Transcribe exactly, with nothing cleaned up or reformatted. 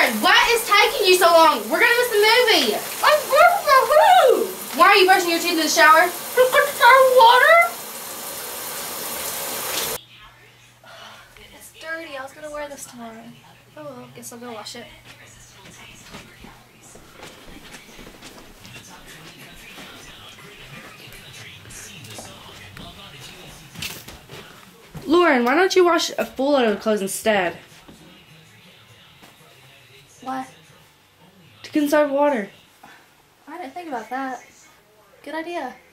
Lauren, what is taking you so long? We're gonna miss the movie. I'm brushing my teeth. Why are you brushing your teeth in the shower? Because it's out of water. It's dirty. I was gonna wear this tomorrow. Oh well, guess I'll go wash it. Lauren, why don't you wash a full load of clothes instead? What? To conserve water. I didn't think about that. Good idea.